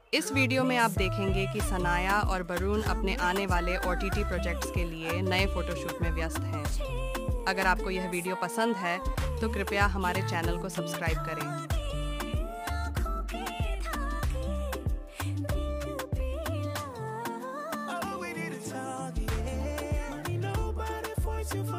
इस वीडियो में आप देखेंगे कि सनाया और वरुण अपने आने वाले OTT प्रोजेक्ट्स के लिए नए फोटोशूट में व्यस्त हैं। अगर आपको यह वीडियो पसंद है तो कृपया हमारे चैनल को सब्सक्राइब करें। All we need is talk, yeah. Nobody force you for